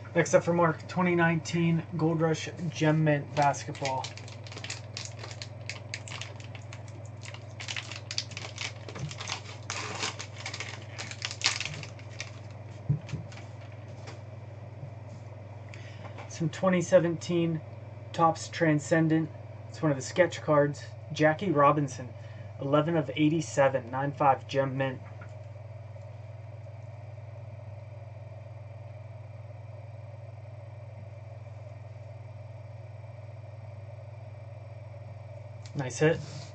Next up for Mark, 2019 Gold Rush Gem Mint Basketball. Some 2017 Topps Transcendent. It's one of the sketch cards. Jackie Robinson, 11 of 87, 9.5 Gem Mint. Nice hit.